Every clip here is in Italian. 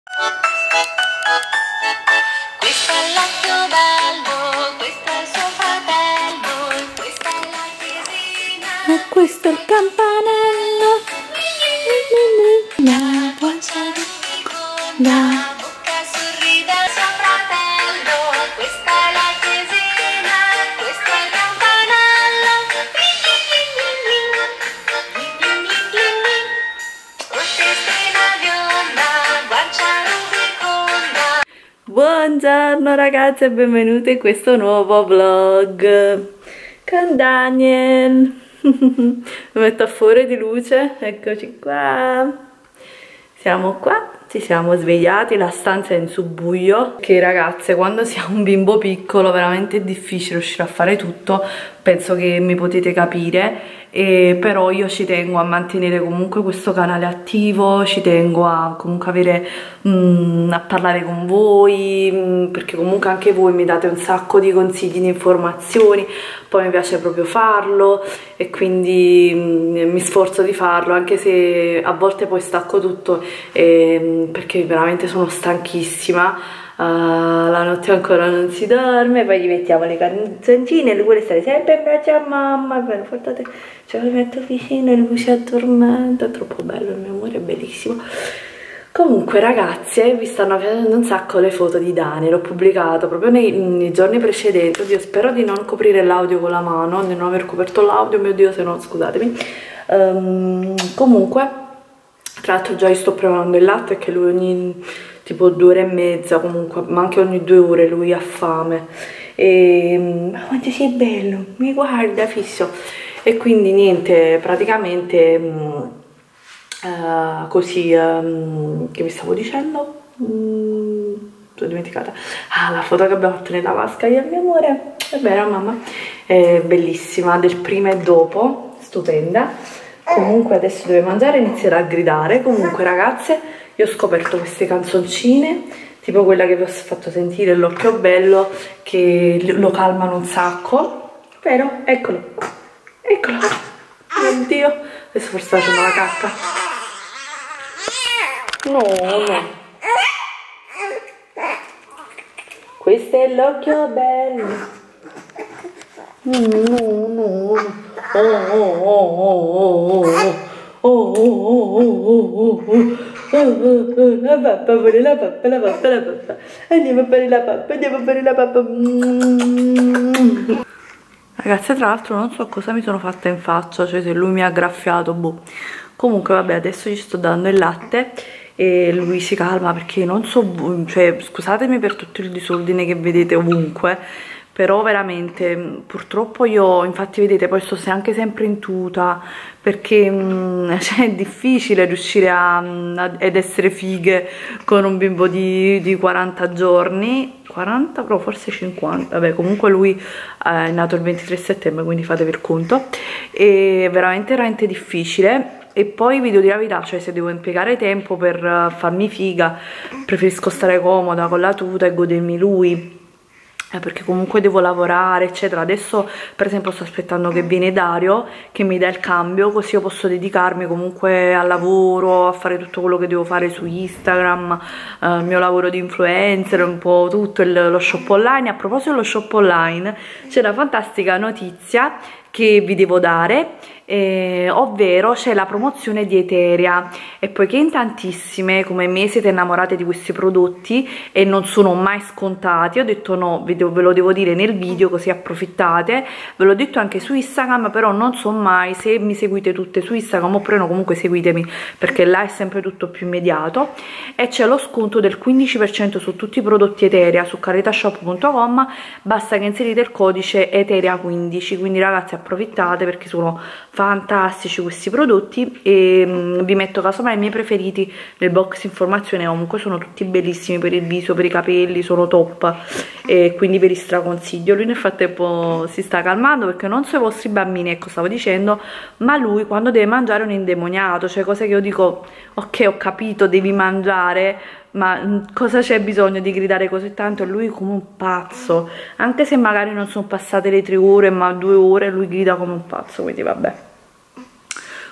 Questo è l'occhio bello, questo è il suo fratello, questa è la chiesina. E questo è il campanello. La guancia La bocca sorride al suo fratello, questa è la chiesina, questo è il campanello. Con testina bionda, guancia rubiconda. Buongiorno ragazzi e benvenuti in questo nuovo vlog con Daniel. Mi metto a fuori di luce, eccoci qua. Siamo qua, ci siamo svegliati, la stanza è in subbuio. Che ragazze, quando si ha un bimbo piccolo veramente è difficile riuscire a fare tutto, penso che mi potete capire. Però io ci tengo a mantenere comunque questo canale attivo, ci tengo a comunque avere a parlare con voi, perché comunque anche voi mi date un sacco di consigli, di informazioni, poi mi piace proprio farlo e quindi mi sforzo di farlo, anche se a volte poi stacco tutto perché veramente sono stanchissima. La notte ancora non si dorme, poi gli mettiamo le canzoncine, lui vuole stare sempre in braccio a mamma, guardate, ce lo metto vicino e lui si addormenta, è troppo bello, il mio amore è bellissimo. Comunque ragazze, vi stanno piacendo un sacco le foto di Dani, l'ho pubblicato proprio nei giorni precedenti. Oddio, spero di non coprire l'audio con la mano, di non aver coperto l'audio, mio Dio, se no scusatemi. Comunque, tra l'altro già gli sto preparando il latte, perché lui ogni tipo 2 ore e mezza comunque, ma anche ogni 2 ore lui ha fame. Ma quanto sei bello, mi guarda fisso. E quindi niente, praticamente così, che vi stavo dicendo? L'ho dimenticata. Ah, la foto che abbiamo fatto nella vasca io e mio amore, è vero mamma, è bellissima, del prima e dopo, stupenda. Comunque adesso deve mangiare e inizierà a gridare. Comunque ragazze, io ho scoperto queste canzoncine, tipo quella che vi ho fatto sentire, l'occhio bello, che lo calmano un sacco. Vero? Eccolo, eccolo, mio Dio, adesso forse sta facendo la cacca. No, no. Questo è l'occhio bello. No, no, no. La pappa, vuole la pappa, la pappa, la pappa. Andiamo a fare la pappa, andiamo a fare la pappa. Ragazzi, tra l'altro non so cosa mi sono fatta in faccia, cioè se lui mi ha graffiato, boh. Comunque vabbè, adesso gli sto dando il latte e lui si calma, perché non so, cioè scusatemi per tutto il disordine che vedete ovunque, però veramente purtroppo io, infatti vedete, poi sto anche sempre in tuta, perché cioè, è difficile riuscire ad essere fighe con un bimbo di 40 giorni, 40 però forse 50, vabbè comunque lui è nato il 23 settembre, quindi fatevi il conto, è veramente difficile. E poi vi devo dire la verità, cioè se devo impiegare tempo per farmi figa, preferisco stare comoda con la tuta e godermi lui, perché comunque devo lavorare eccetera. Adesso per esempio sto aspettando che viene Dario, che mi dà il cambio, così io posso dedicarmi comunque al lavoro, a fare tutto quello che devo fare su Instagram, il mio lavoro di influencer, un po' tutto, lo shop online. A proposito dello shop online, c'è una fantastica notizia che vi devo dare, ovvero c'è la promozione di Eteria, e poiché in tantissime come me siete innamorate di questi prodotti e non sono mai scontati, ho detto no, ve lo devo dire nel video così approfittate. Ve l'ho detto anche su Instagram, però non so mai se mi seguite tutte su Instagram oppure no, comunque seguitemi perché là è sempre tutto più immediato. E c'è lo sconto del 15% su tutti i prodotti Eteria su caritashop.com, basta che inserite il codice Eteria15, quindi ragazzi approfittate perché sono fantastici questi prodotti, e vi metto casomai i miei preferiti nel box informazione. Comunque sono tutti bellissimi per il viso, per i capelli, sono top, e quindi ve li straconsiglio. Lui nel frattempo si sta calmando perché non so i vostri bambini, ecco stavo dicendo, ma lui quando deve mangiare è un indemoniato, cioè cose che io dico ok ho capito devi mangiare, ma cosa c'è bisogno di gridare così tanto? E lui come un pazzo, anche se magari non sono passate le 3 ore ma 2 ore, lui grida come un pazzo, quindi vabbè.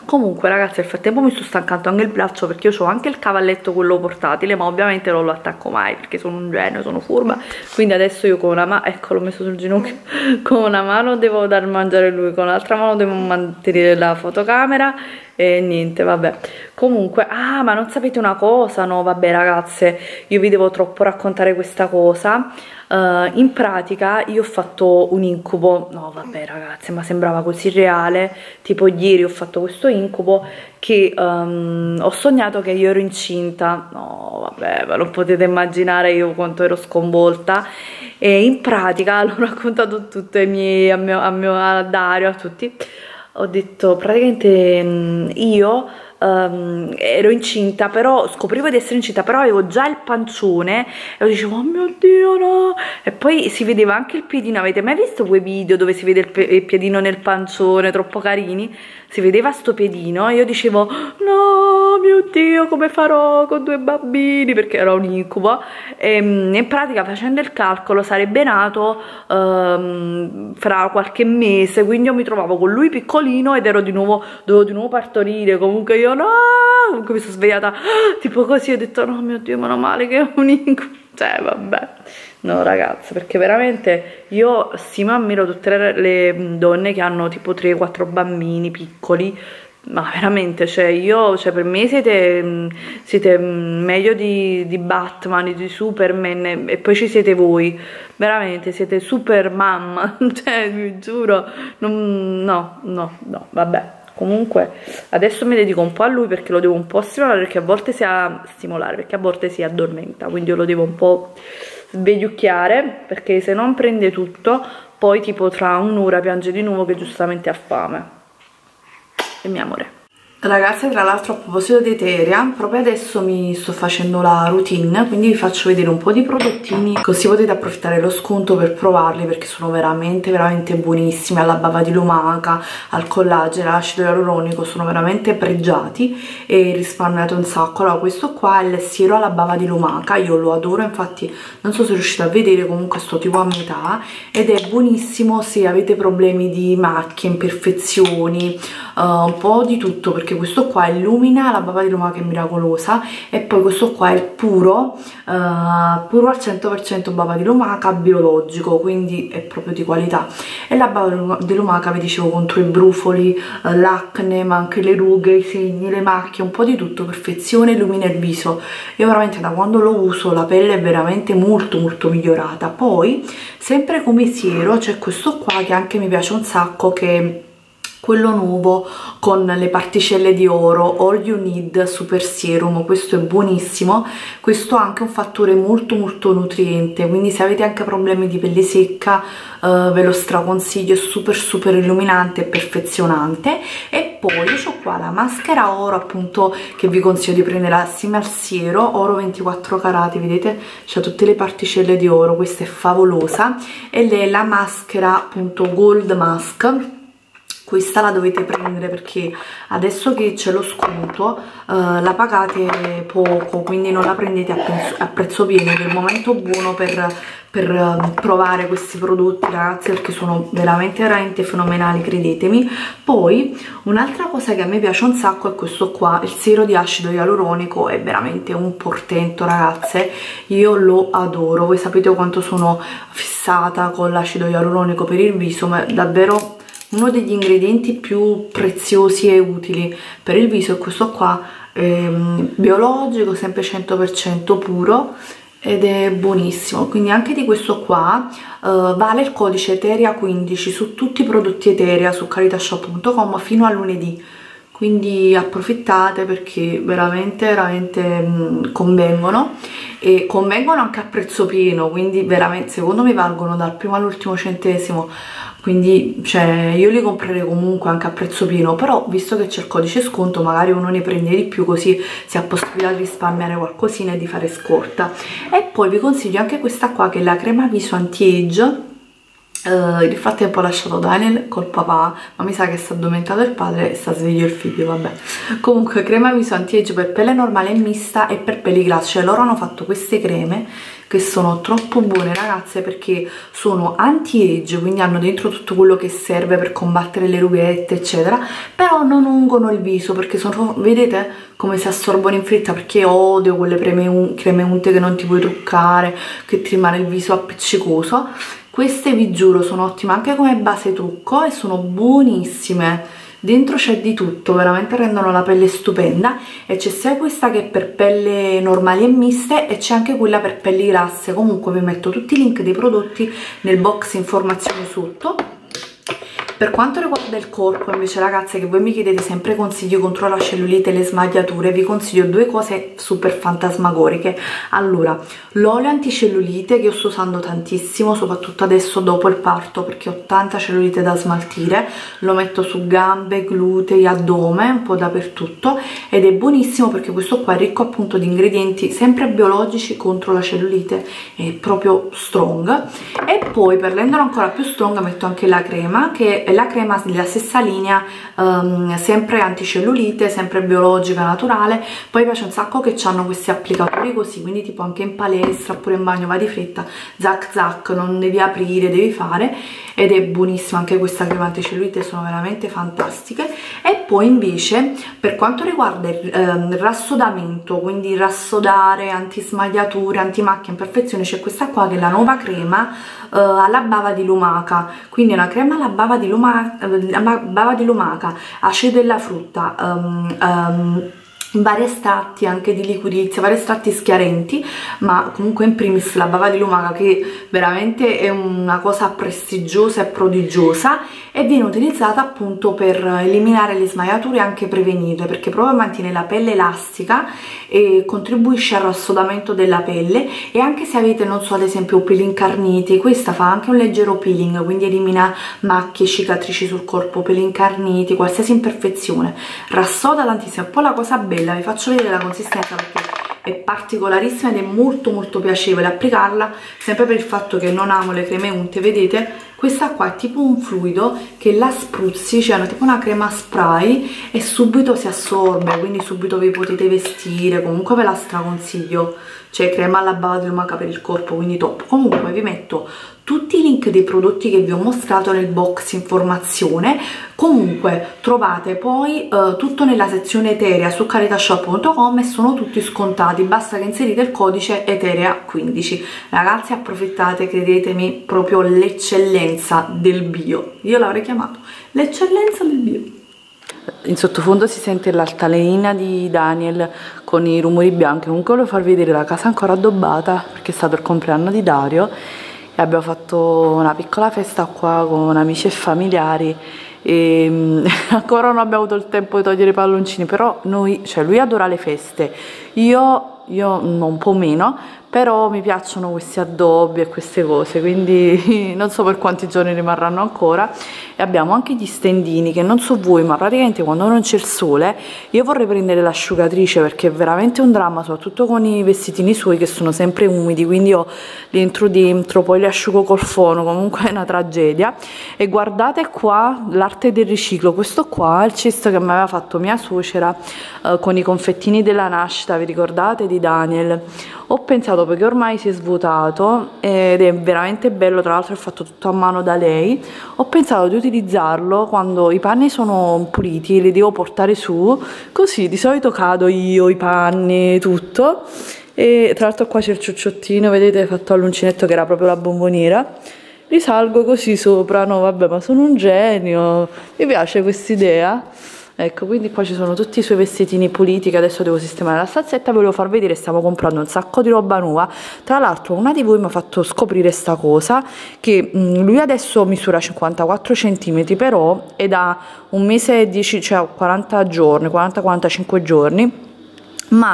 Comunque ragazzi, nel frattempo mi sto stancando anche il braccio perché io ho anche il cavalletto quello portatile, ma ovviamente non lo attacco mai perché sono un genio, sono furba, quindi adesso io con una mano, ecco l'ho messo sul ginocchio, con una mano devo dar mangiare a lui, con l'altra mano devo mantenere la fotocamera e niente, vabbè. Comunque, ah, ma non sapete una cosa? No, vabbè ragazze, io vi devo troppo raccontare questa cosa. In pratica io ho fatto un incubo, no vabbè ragazzi, ma sembrava così reale, tipo ieri ho fatto questo incubo che ho sognato che io ero incinta, no vabbè, ma non potete immaginare io quanto ero sconvolta. E in pratica l'ho raccontato tutto ai miei, a Dario, a tutti. Ho detto praticamente io ero incinta, però scoprivo di essere incinta, però avevo già il pancione e io dicevo oh mio Dio no, e poi si vedeva anche il piedino. Avete mai visto quei video dove si vede il piedino nel pancione, troppo carini? Si vedeva sto piedino e io dicevo no mio Dio, come farò con 2 bambini, perché era un incubo. E in pratica facendo il calcolo sarebbe nato fra qualche mese, quindi io mi trovavo con lui piccolino ed ero dovevo di nuovo partorire. Comunque io no, comunque mi sono svegliata tipo così, ho detto no mio Dio, meno male che è un incubo, cioè vabbè. No ragazzi, perché veramente io stimo e ammiro tutte le donne che hanno tipo 3-4 bambini piccoli, ma veramente, cioè io, cioè per me siete meglio di Batman, di Superman, e poi ci siete voi, veramente siete super mamma, cioè vi giuro, no, vabbè. Comunque adesso mi dedico un po' a lui perché lo devo un po' stimolare, perché a volte si addormenta, quindi io lo devo un po' svegliucchiare, perché se non prende tutto poi tipo tra un'ora piange di nuovo che giustamente ha fame. E mio amore. Ragazze, tra l'altro a proposito di Eteria, proprio adesso mi sto facendo la routine, quindi vi faccio vedere un po' di prodottini così potete approfittare dello sconto per provarli, perché sono veramente buonissimi. Alla bava di lumaca, al collagene, all'acido ialuronico, sono veramente pregiati e risparmiate un sacco. Allora questo qua è il siero alla bava di lumaca, io lo adoro, infatti non so se riuscite a vedere, comunque sto tipo a metà, ed è buonissimo se avete problemi di macchie, imperfezioni, un po' di tutto, perché questo qua illumina, la bava di lumaca è miracolosa, e poi questo qua è il puro al 100% bava di lumaca biologico, quindi è proprio di qualità. E la bava di lumaca, vi dicevo, contro i brufoli, l'acne, ma anche le rughe, i segni, le macchie, un po' di tutto, perfezione, illumina il viso. Io veramente da quando lo uso la pelle è veramente molto migliorata. Poi sempre come siero c'è questo qua che anche mi piace un sacco, che è quello nuovo con le particelle di oro, All You Need Super Serum. Questo è buonissimo, questo ha anche un fattore molto nutriente, quindi se avete anche problemi di pelle secca ve lo straconsiglio, è super illuminante e perfezionante. E poi ho qua la maschera oro, appunto, che vi consiglio di prendere assieme al siero, oro 24 carati, vedete c'ha tutte le particelle di oro, questa è favolosa. Ed è la maschera appunto Gold Mask. Questa la dovete prendere perché adesso che c'è lo sconto la pagate poco, quindi non la prendete a prezzo pieno, ed è il momento buono per provare questi prodotti, ragazzi, perché sono veramente fenomenali, credetemi. Poi un'altra cosa che a me piace un sacco è questo qua, il siero di acido ialuronico, è veramente un portento, ragazze, io lo adoro. Voi sapete quanto sono fissata con l'acido ialuronico per il viso, ma è davvero uno degli ingredienti più preziosi e utili per il viso. È questo qua, biologico, sempre 100% puro, ed è buonissimo. Quindi anche di questo qua vale il codice Eteria 15 su tutti i prodotti Eteria su caritasshop.com fino a lunedì, quindi approfittate perché veramente convengono, e convengono anche a prezzo pieno, quindi veramente secondo me valgono dal primo all'ultimo centesimo, quindi cioè io li comprerei comunque anche a prezzo pieno, però visto che c'è il codice sconto magari uno ne prende di più, così si ha possibilità di risparmiare qualcosina e di fare scorta. E poi vi consiglio anche questa qua, che è la crema viso anti-age, Nel frattempo ho lasciato Daniel col papà, ma mi sa che si è addormentato il padre e sta sveglio il figlio, vabbè. Comunque crema viso anti-age per pelle normale e mista e per pelli grassi. Cioè loro hanno fatto queste creme che sono troppo buone ragazze, perché sono anti-age, quindi hanno dentro tutto quello che serve per combattere le rughette eccetera, però non ungono il viso, perché sono, vedete come si assorbono in fretta, perché odio quelle creme unte che non ti puoi truccare, che ti rimane il viso appiccicoso. Queste vi giuro sono ottime anche come base trucco e sono buonissime. Dentro c'è di tutto, veramente rendono la pelle stupenda, e c'è sia questa che è per pelle normali e miste e c'è anche quella per pelli grasse. Comunque vi metto tutti i link dei prodotti nel box informazioni sotto. Per quanto riguarda il corpo invece ragazze, che voi mi chiedete sempre consigli contro la cellulite e le smagliature, vi consiglio due cose super fantasmagoriche. Allora, l'olio anticellulite che io sto usando tantissimo, soprattutto adesso dopo il parto, perché ho tanta cellulite da smaltire, lo metto su gambe, glutei, addome, un po' dappertutto, ed è buonissimo perché questo qua è ricco appunto di ingredienti sempre biologici contro la cellulite, è proprio strong. E poi per renderlo ancora più strong metto anche la crema, che è la crema della stessa linea, sempre anticellulite, sempre biologica, naturale. Poi piace un sacco che hanno questi applicatori così, quindi tipo anche in palestra oppure in bagno vai di fretta, zac zac, non devi aprire, devi fare, ed è buonissima anche questa crema anticellulite, sono veramente fantastiche. E poi invece per quanto riguarda il rassodamento, quindi rassodare, antismagliature, antimacchie imperfezioni, c'è questa qua che è la nuova crema alla bava di lumaca, quindi è una crema alla bava di lumaca, acido della frutta, vari estratti anche di liquidizia, vari estratti schiarenti, ma comunque in primis la bava di lumaca, che veramente è una cosa prestigiosa e prodigiosa, e viene utilizzata appunto per eliminare le smagliature e anche prevenirle, perché proprio mantiene la pelle elastica e contribuisce al rassodamento della pelle. E anche se avete, non so, ad esempio peli incarniti, questa fa anche un leggero peeling, quindi elimina macchie, cicatrici sul corpo, peli incarniti, qualsiasi imperfezione, rassoda tantissimo. E poi la cosa bella, vi faccio vedere la consistenza perché è particolarissima ed è molto molto piacevole applicarla, sempre per il fatto che non amo le creme unte. Vedete, questa qua è tipo un fluido che la spruzzi, cioè è tipo una crema spray, e subito si assorbe, quindi subito vi potete vestire. Comunque ve la straconsiglio, cioè crema alla bava di lumaca per il corpo, quindi top. Comunque vi metto tutti i link dei prodotti che vi ho mostrato nel box informazione. Comunque trovate poi tutto nella sezione Eterea su caritashop.com e sono tutti scontati, basta che inserite il codice Eterea15. Ragazzi, approfittate, credetemi, proprio l'eccellenza del bio, io l'avrei chiamato l'eccellenza del bio. In sottofondo si sente l'altalena di Daniel con i rumori bianchi. Comunque volevo farvi vedere la casa ancora addobbata perché è stato il compleanno di Dario e abbiamo fatto una piccola festa qua con amici e familiari, e ancora non abbiamo avuto il tempo di togliere i palloncini, però noi, cioè lui adora le feste, io un po' meno, però mi piacciono questi addobbi e queste cose, quindi non so per quanti giorni rimarranno ancora. E abbiamo anche gli stendini che non so voi, ma praticamente quando non c'è il sole io vorrei prendere l'asciugatrice, perché è veramente un dramma, soprattutto con i vestitini suoi che sono sempre umidi, quindi io li entro dentro, poi li asciugo col fono, comunque è una tragedia. E guardate qua l'arte del riciclo, questo qua è il cesto che mi aveva fatto mia suocera con i confettini della nascita, vi ricordate, di Daniel. Ho pensato, perché ormai si è svuotato ed è veramente bello, tra l'altro è fatto tutto a mano da lei, ho pensato di utilizzarlo quando i panni sono puliti, li devo portare su, così di solito cado io, i panni, tutto. E tra l'altro qua c'è il ciucciottino, vedete, fatto all'uncinetto che era proprio la bomboniera. Risalgo così sopra, no vabbè, ma sono un genio, mi piace quest'idea. Ecco, quindi qua ci sono tutti i suoi vestitini puliti che adesso devo sistemare la stanzetta. Volevo far vedere, stiamo comprando un sacco di roba nuova. Tra l'altro una di voi mi ha fatto scoprire sta cosa, che lui adesso misura 54 cm, però è da un mese e 10, cioè 40 giorni, 40-45 giorni, ma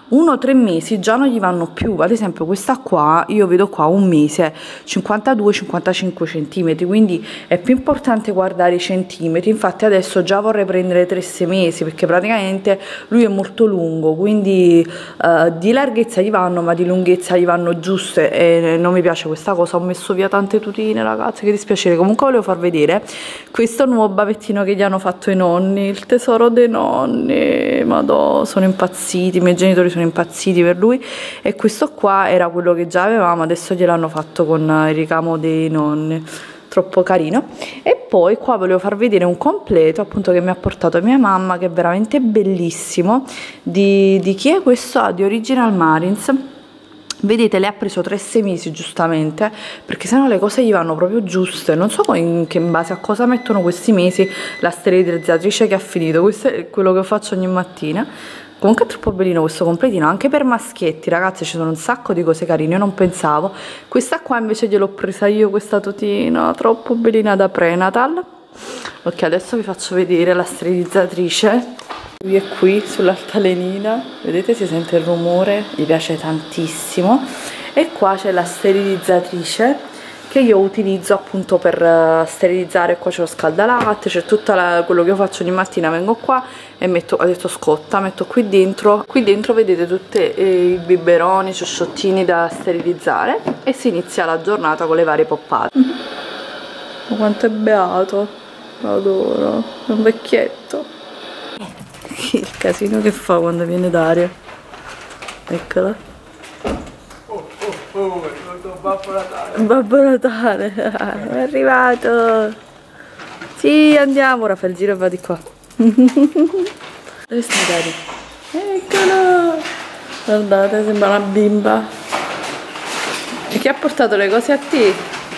1 o 3 mesi già non gli vanno più. Ad esempio questa qua, io vedo qua un mese 52-55 centimetri, quindi è più importante guardare i centimetri. Infatti adesso già vorrei prendere 3-6 mesi, perché praticamente lui è molto lungo, quindi di larghezza gli vanno, ma di lunghezza gli vanno giuste, e non mi piace questa cosa. Ho messo via tante tutine, ragazzi, che dispiacere. Comunque volevo far vedere questo nuovo bavettino che gli hanno fatto i nonni, il tesoro dei nonni. Madò, sono impazziti, i miei genitori sono impazziti per lui. E questo qua era quello che già avevamo, adesso gliel'hanno fatto con il ricamo dei nonni, troppo carino. E poi qua volevo far vedere un completo appunto che mi ha portato mia mamma, che è veramente bellissimo. Di chi è questo? Ah, di Original Marines. Vedete, le ha preso 3-6 mesi giustamente, perché sennò le cose gli vanno proprio giuste. Non so in base a cosa mettono questi mesi la sterilizzatrice che ha finito. Questo è quello che faccio ogni mattina. Comunque è troppo bellino questo completino, anche per maschietti, ragazzi, ci sono un sacco di cose carine, io non pensavo. Questa qua invece gliel'ho presa io, questa tutina, troppo bellina da prenatal. Ok, adesso vi faccio vedere la sterilizzatrice. Lui è qui sull'altalenina, vedete, si sente il rumore, gli piace tantissimo. E qua c'è la sterilizzatrice che io utilizzo appunto per sterilizzare. Qua c'è lo scaldalatte, c'è tutto quello che io faccio ogni mattina. Vengo qua e metto, ho detto scotta, metto qui dentro vedete tutti i biberoni, ciosciottini da sterilizzare, e si inizia la giornata con le varie poppate. Ma quanto è beato, lo adoro, è un vecchietto. Il casino che fa quando viene Dario, eccola. Babbo Natale. Babbo Natale, è arrivato. Sì, andiamo, ora fai il giro e va di qua. Dove sta Dario? Eccolo. Guardate, sembra una bimba. E chi ha portato le cose a te?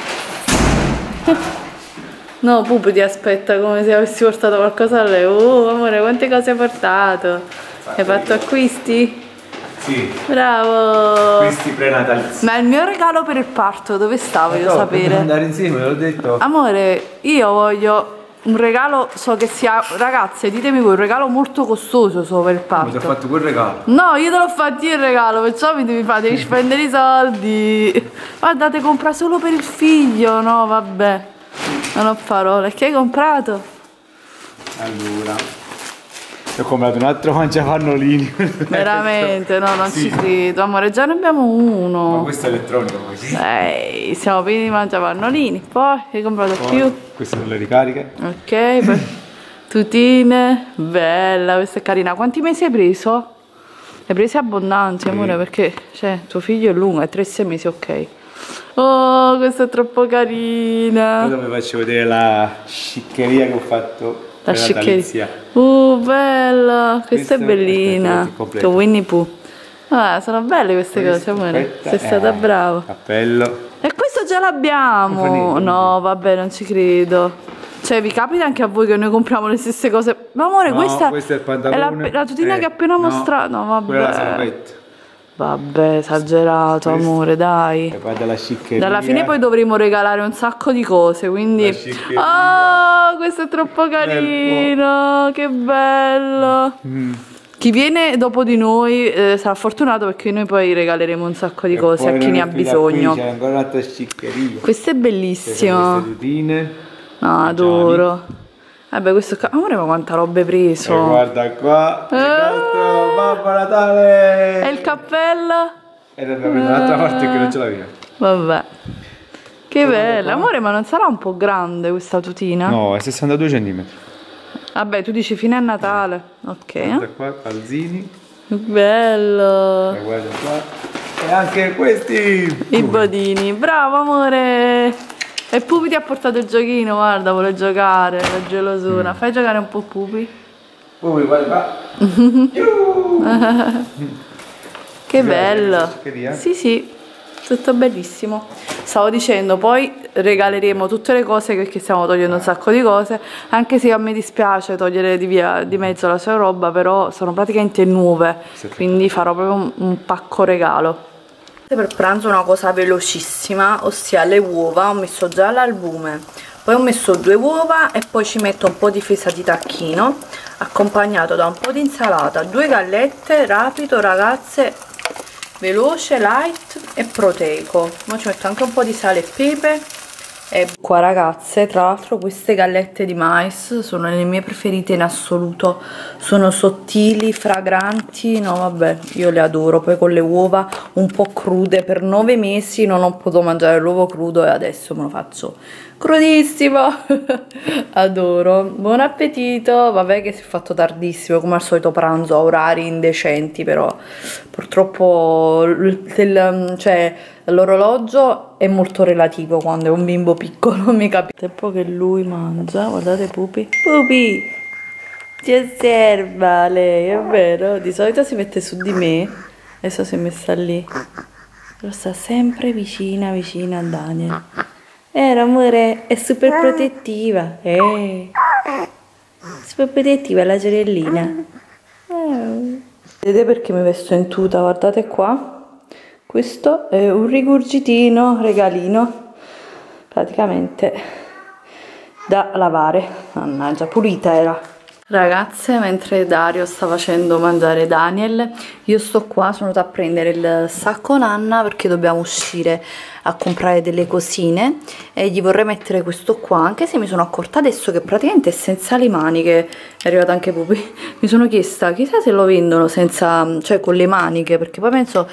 No, Pupi ti aspetta come se avessi portato qualcosa a lei. Oh, amore, quante cose hai portato? Hai fatto acquisti? Sì. Bravo. Acquisti prenatalizi. Ma il mio regalo per il parto dove sta? Voglio sapere. Dobbiamo andare insieme, l'ho detto. Amore, io voglio un regalo, so che sia, ragazze, ditemi voi, un regalo molto costoso so per il parto. Ma ti ho fatto quel regalo? No, io te l'ho fatto io il regalo, perciò mi devi spendere i soldi. Guardate, compra solo per il figlio. No, vabbè, non ho parole. Che hai comprato? Allora, ho comprato un altro mangiapannolini. Veramente? No, non sì. ci credo. Amore, già ne abbiamo uno. Ma questo è elettronico poi, sì. Siamo pieni di mangiapannolini. Poi hai comprato più? Queste sono le ricariche. Ok, poi tutine. Bella, questa è carina. Quanti mesi hai preso? Hai presi abbondanti, amore, perché cioè, tuo figlio è lungo, è 3-6 mesi, ok. Oh, questa è troppo carina. Poi vi faccio vedere la sciccheria che ho fatto. La sciccheria. Bella, questa è bellina. Tu Winnie Pooh. Ah, sono belle queste cose, amore. Sei stata brava. Cappello. E questo già l'abbiamo. No, vabbè, non ci credo. Cioè, vi capita anche a voi che noi compriamo le stesse cose? Ma amore, no, questa questo è il pantalone. è la tutina che ho appena mostrato. No, vabbè. Quella è la salvetta. Vabbè, esagerato, amore, dai. E guarda la sciccheria. Dalla fine poi dovremo regalare un sacco di cose, quindi... Oh, questo è troppo carino, che bello. Chi viene dopo di noi sarà fortunato, perché noi poi regaleremo un sacco di cose a chi ne ha bisogno. C'è ancora un'altra sciccheria. Questo è bellissimo. Queste tutine. No, adoro. Vabbè, questo qua... Amore, ma quanta roba hai preso? E guarda qua, il nostro Babbo Natale! E il cappello? E ne abbiamo dall'altra parte che non ce l'avevo. Vabbè. Che bella. Amore, ma non sarà un po' grande questa tutina? No, è 62 cm. Vabbè, tu dici fine a Natale. Ok. Guarda qua, calzini. Bello. E guarda qua. E anche questi. I bodini. Bravo, amore. E Pupi ti ha portato il giochino, guarda, vuole giocare, la gelosura. Fai giocare un po' Pupi. Pupi, guarda qua. Che bello. Sì, sì, tutto bellissimo. Stavo dicendo, poi regaleremo tutte le cose, perché stiamo togliendo un sacco di cose, anche se a me dispiace togliere di mezzo la sua roba, però sono praticamente nuove, quindi farò proprio un pacco regalo. Per pranzo una cosa velocissima, ossia le uova. Ho messo già l'albume, poi ho messo 2 uova e poi ci metto un po' di fesa di tacchino, accompagnato da un po' di insalata, 2 gallette, rapido ragazze, veloce, light e proteico. Ora ci metto anche un po' di sale e pepe. E qua ragazze, tra l'altro queste gallette di mais sono le mie preferite in assoluto, sono sottili, fragranti, no vabbè, io le adoro. Poi con le uova un po' crude, per 9 mesi non ho potuto mangiare l'uovo crudo e adesso me lo faccio crudissimo. Adoro. Buon appetito. Vabbè che si è fatto tardissimo, come al solito pranzo a orari indecenti, però purtroppo l'orologio è molto relativo quando è un bimbo piccolo, mi capita. Tempo che lui mangia, guardate Pupi. Pupi! Ti osserva lei, è vero? Di solito si mette su di me, adesso si è messa lì. Però sta sempre vicina a Daniel. Amore, è super protettiva. Super protettiva la sorellina. Vedete perché mi vesto in tuta? Guardate qua. Questo è un rigurgitino, regalino, praticamente da lavare. Mannaggia, pulita era. Ragazze, mentre Dario sta facendo mangiare Daniel, io sto qua, sono venuta a prendere il sacco Nanna perché dobbiamo uscire a comprare delle cosine e gli vorrei mettere questo qua, anche se mi sono accorta adesso che praticamente è senza le maniche. È arrivata anche Pupi. Mi sono chiesta, chissà se lo vendono senza, cioè con le maniche, perché poi penso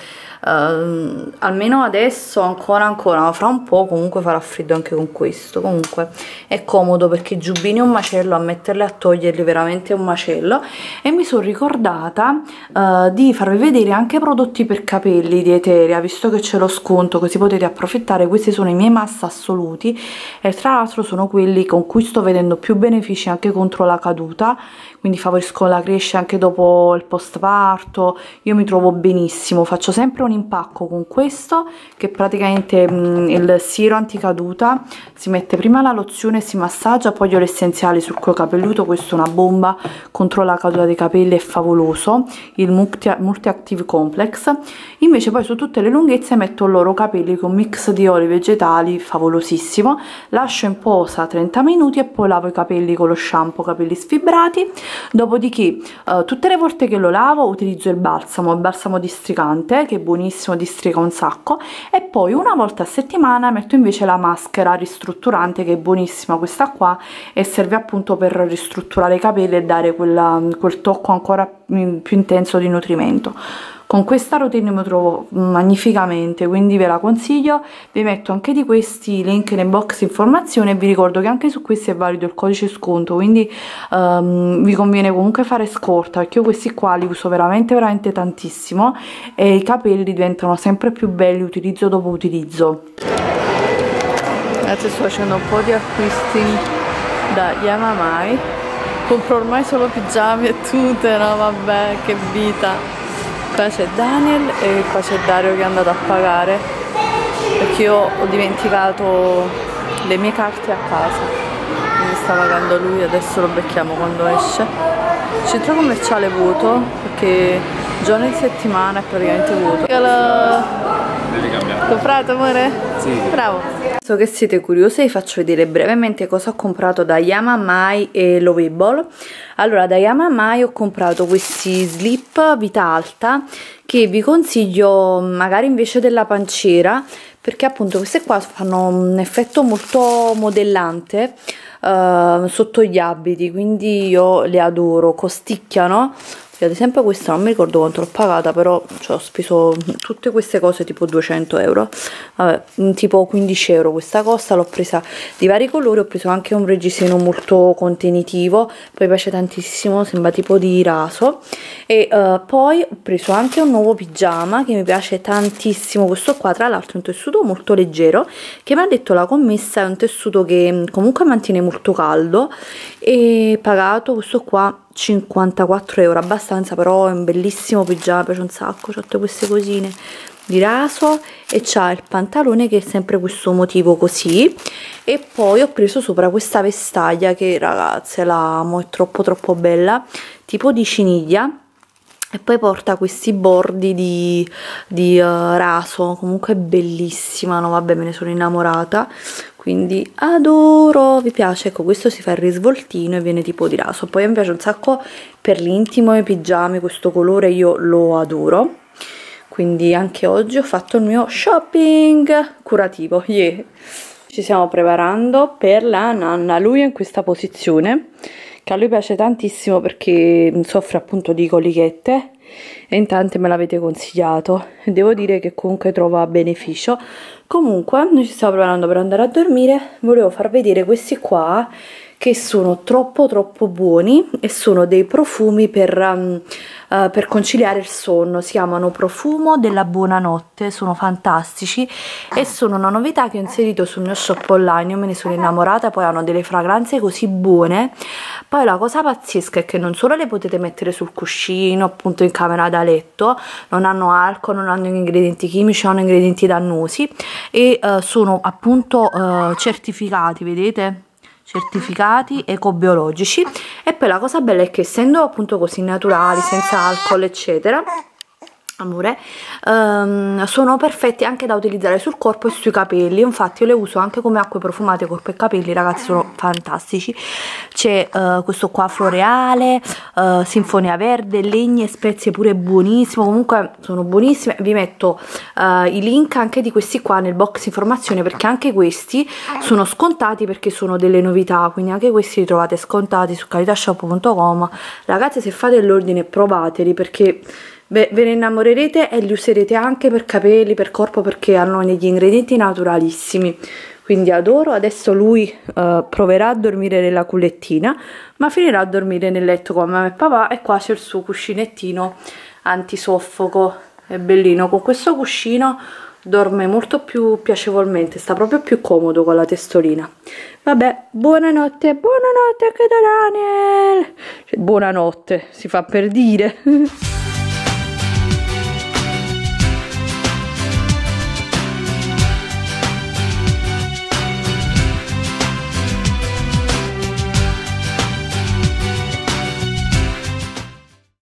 almeno adesso ancora, ma fra un po' comunque farà freddo anche con questo. Comunque è comodo perché i giubbini è un macello, a metterli a toglierli veramente è un macello. E mi sono ricordata di farvi vedere anche prodotti per capelli di Eteria, visto che c'è lo sconto, così potete approfittare. Questi sono i miei must assoluti e tra l'altro sono quelli con cui sto vedendo più benefici anche contro la caduta, quindi favoriscono la crescita anche dopo il postparto. Io mi trovo benissimo, faccio sempre un impacco con questo che è praticamente il siro anticaduta. Si mette prima la lozione, si massaggia, poi olio essenziali sul cuoio capelluto. Questo è una bomba contro la caduta dei capelli, è favoloso, il Multi Active Complex. Invece poi su tutte le lunghezze metto il loro capelli con mix di oli vegetali, favolosissimo. Lascio in posa 30 minuti e poi lavo i capelli con lo shampoo capelli sfibrati. Dopodiché tutte le volte che lo lavo utilizzo il balsamo districante, che è buonissimo, districa un sacco. E poi una volta a settimana metto invece la maschera ristrutturante, che è buonissima questa qua, e serve appunto per ristrutturare i capelli e dare quel tocco ancora più intenso di nutrimento. Con questa routine mi trovo magnificamente, quindi ve la consiglio. Vi metto anche di questi link nel box informazione e vi ricordo che anche su questi è valido il codice sconto, quindi vi conviene comunque fare scorta, perché io questi qua li uso veramente tantissimo e i capelli diventano sempre più belli utilizzo dopo utilizzo. Adesso sto facendo un po' di acquisti da Yamamai, compro ormai solo pigiami e tute, no vabbè, che vita. Qua c'è Daniel e qua c'è Dario che è andato a pagare perché io ho dimenticato le mie carte a casa, quindi sta pagando lui, adesso lo becchiamo quando esce. Centro commerciale vuoto perché giorno di settimana è praticamente vuoto. Devi cambiare. Comprato amore? Sì. Bravo. So che siete curiosi, vi faccio vedere brevemente cosa ho comprato da Yamamai e Lovable. Allora, da Yamamai ho comprato questi slip vita alta che vi consiglio magari invece della panciera, perché appunto queste qua fanno un effetto molto modellante sotto gli abiti, quindi io le adoro, costicchiano. Ad esempio questa non mi ricordo quanto l'ho pagata, però cioè, ho speso tutte queste cose tipo 200 euro, vabbè, tipo 15 euro questa costa. L'ho presa di vari colori, ho preso anche un reggiseno molto contenitivo, poi piace tantissimo, sembra tipo di raso. E poi ho preso anche un nuovo pigiama che mi piace tantissimo, questo qua tra l'altro è un tessuto molto leggero, che mi ha detto la commessa è un tessuto che comunque mantiene molto caldo, e pagato questo qua 54 euro, abbastanza, però è un bellissimo pigiama, piace un sacco. C'ho tutte queste cosine di raso e c'ha il pantalone che è sempre questo motivo così. E poi ho preso sopra questa vestaglia che ragazze la amo, è troppo bella, tipo di ciniglia, e poi porta questi bordi di raso, comunque è bellissima, no vabbè, me ne sono innamorata, quindi adoro. Vi piace? Ecco, questo si fa il risvoltino e viene tipo di raso. Poi mi piace un sacco per l'intimo e i pigiami, questo colore io lo adoro, quindi anche oggi ho fatto il mio shopping curativo, yeah. Ci stiamo preparando per la nanna, lui è in questa posizione che a lui piace tantissimo perché soffre appunto di colichette e in tante me l'avete consigliato e devo dire che comunque trova beneficio. Comunque noi ci stiamo preparando per andare a dormire. Volevo far vedere questi qua che sono troppo buoni e sono dei profumi per conciliare il sonno. Si chiamano Profumo della Buonanotte, sono fantastici e sono una novità che ho inserito sul mio shop online. Io me ne sono innamorata, poi hanno delle fragranze così buone. Poi la cosa pazzesca è che non solo le potete mettere sul cuscino, appunto in camera da letto, non hanno alcol, non hanno ingredienti chimici, non hanno ingredienti dannosi e sono appunto certificati, vedete? Certificati ecobiologici. E poi la cosa bella è che essendo appunto così naturali, senza alcol eccetera, amore, sono perfetti anche da utilizzare sul corpo e sui capelli. Infatti io le uso anche come acque profumate corpo e capelli, ragazzi, sono fantastici. C'è questo qua floreale, sinfonia verde, legni e spezie pure buonissimo, comunque sono buonissime. Vi metto i link anche di questi qua nel box informazione, perché anche questi sono scontati perché sono delle novità, quindi anche questi li trovate scontati su qualitashop.com. ragazzi, se fate l'ordine provateli perché ve ne innamorerete e li userete anche per capelli, per corpo, perché hanno degli ingredienti naturalissimi, quindi adoro. Adesso lui proverà a dormire nella cullettina ma finirà a dormire nel letto con mamma e papà, e qua c'è il suo cuscinettino antisoffoco, è bellino. Con questo cuscino dorme molto più piacevolmente, sta proprio più comodo con la testolina. Vabbè, buonanotte, buonanotte anche da Daniel, cioè, buonanotte si fa per dire.